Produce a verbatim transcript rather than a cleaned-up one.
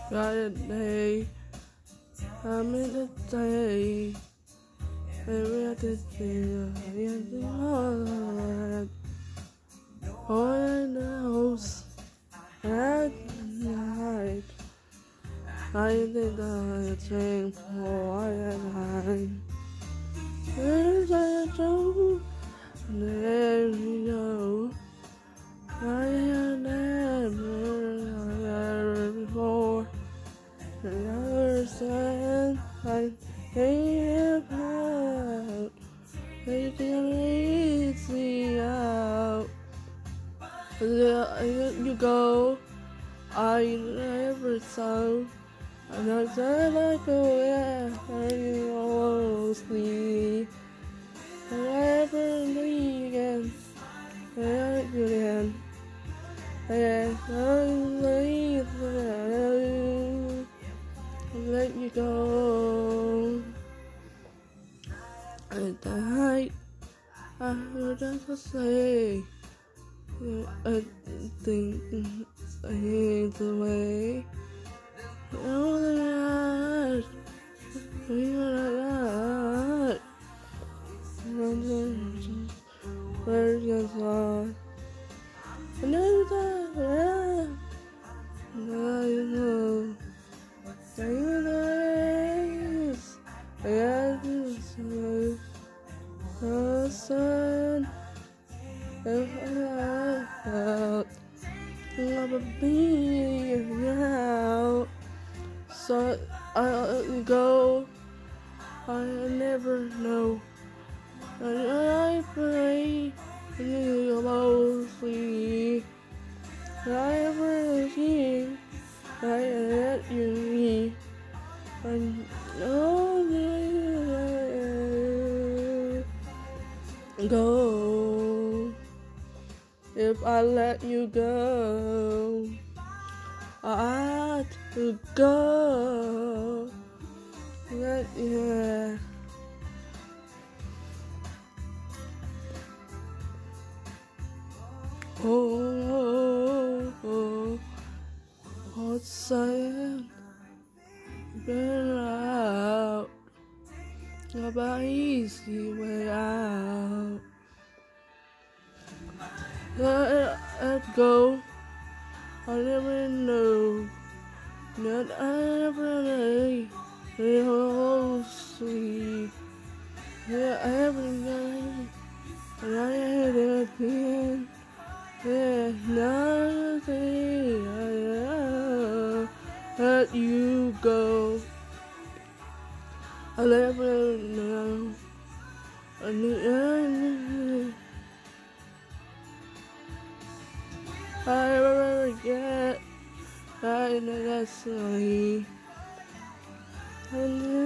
got a day, I'm in the day. Every other thing, everything all that. All in the house, at night. I think I change for a time. There's a joke, and there you go. I had never heard before. Another sign I came out, taking it easy out. There you go, I never saw. And I said like a way I almost sleep. And I ever leave again, and again. And I leave you, let you go. And I, I heard to say, I think it's away. Oh, the night, we are not. And where's your song? And then the now you know, now you know it's I got this way. The sun, if I out, love a being out. So I go, I never know. And I pray, and you mostly. I ever see, I let you be. And all go. If I let you go, I had to go. Let yeah. Oh, oh, oh, what's saying? Been out, about easy way out. Let it go. I never know that I never lay. It all sweet. Yeah, every night, and I had it again. Yeah, nothing. I let you go. I never know. I knew I never forget. I know that's silly. I